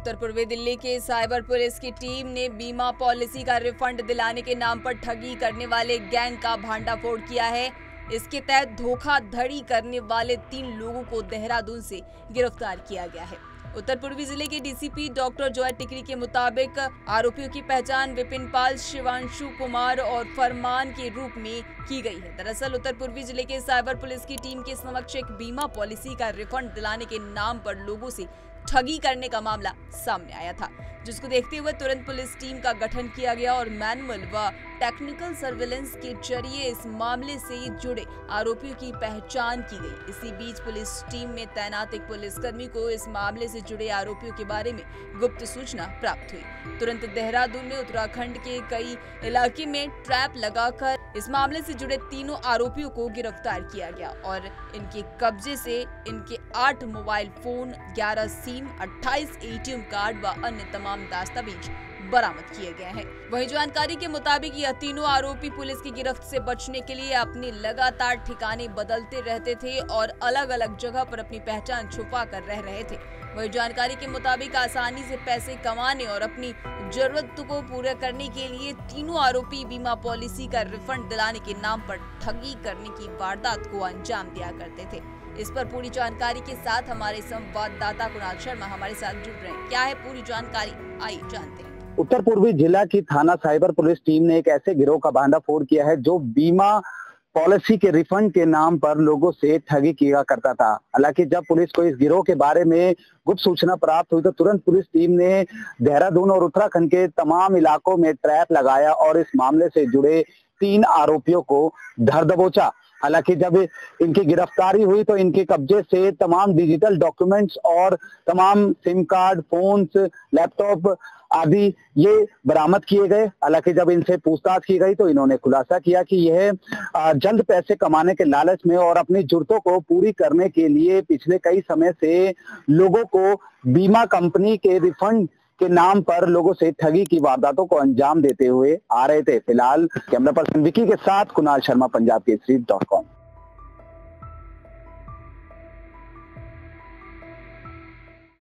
उत्तर पूर्वी दिल्ली के cyber police की टीम ने बीमा पॉलिसी का रिफंड दिलाने के नाम पर ठगी करने वाले गैंग का भांडाफोड़ किया है। इसके तहत धोखाधड़ी करने वाले 3 लोगों को देहरादून से गिरफ्तार किया गया है। उत्तर पूर्वी जिले के डीसीपी डॉक्टर जॉय टिकरी के मुताबिक आरोपियों की पहचान विपिन पाल, शिवांशु कुमार और फरमान के रूप में की गई है। दरअसल उत्तर पूर्वी जिले के साइबर पुलिस की टीम के समक्ष एक बीमा पॉलिसी का रिफंड दिलाने के नाम पर लोगों से ठगी करने का मामला सामने आया था, जिसको देखते हुए तुरंत पुलिस टीम का गठन किया गया और मैनुअल व टेक्निकल सर्विलेंस के जरिए इस मामले से जुड़े आरोपियों की पहचान की गई। इसी बीच पुलिस टीम में तैनात एक पुलिसकर्मी को इस मामले से जुड़े आरोपियों के बारे में गुप्त सूचना प्राप्त हुई। तुरंत देहरादून में उत्तराखंड के कई इलाके में ट्रैप लगाकर इस मामले से जुड़े तीनों आरोपियों को गिरफ्तार किया गया और इनके कब्जे से इनके 8 mobile phone, 11 SIM, 28 ATM card व अन्य तमाम दस्तावेज बरामद किए गए हैं। वहीं जानकारी के मुताबिक यह तीनों आरोपी पुलिस की गिरफ्त से बचने के लिए अपने लगातार ठिकाने बदलते रहते थे और अलग अलग जगह पर अपनी पहचान छुपा कर रह रहे थे। वहीं जानकारी के मुताबिक आसानी से पैसे कमाने और अपनी जरूरत को पूरा करने के लिए तीनों आरोपी बीमा पॉलिसी का रिफंड दिलाने के नाम पर ठगी करने की वारदात को अंजाम दिया करते थे। इस पर पूरी जानकारी के साथ हमारे संवाददाता कुणाल शर्मा हमारे साथ जुड़ रहे हैं। क्या है पूरी जानकारी, आइए जानते हैं। उत्तर पूर्वी जिला की थाना साइबर पुलिस टीम ने एक ऐसे गिरोह का भांडाफोड़ किया है जो बीमा पॉलिसी के रिफंड के नाम पर लोगों से ठगी किया करता था। हालांकि जब पुलिस को इस गिरोह के बारे में गुप्त सूचना प्राप्त हुई तो तुरंत पुलिस टीम ने देहरादून और उत्तराखंड के तमाम इलाकों में ट्रैप लगाया और इस मामले से जुड़े 3 आरोपियों को धर दबोचा। हालांकि जब इनकी गिरफ्तारी हुई तो इनके कब्जे से तमाम डिजिटल डॉक्यूमेंट्स और तमाम सिम कार्ड, फोन्स, लैपटॉप आदि ये बरामद किए गए। हालांकि जब इनसे पूछताछ की गई तो इन्होंने खुलासा किया कि यह जल्द पैसे कमाने के लालच में और अपनी जरूरतों को पूरी करने के लिए पिछले कई समय से लोगों को बीमा कंपनी के रिफंड के नाम पर लोगों से ठगी की वारदातों को अंजाम देते हुए आ रहे थे। फिलहाल कैमरा पर्सन विकी के साथ कुणाल शर्मा, पंजाब केसरी.com।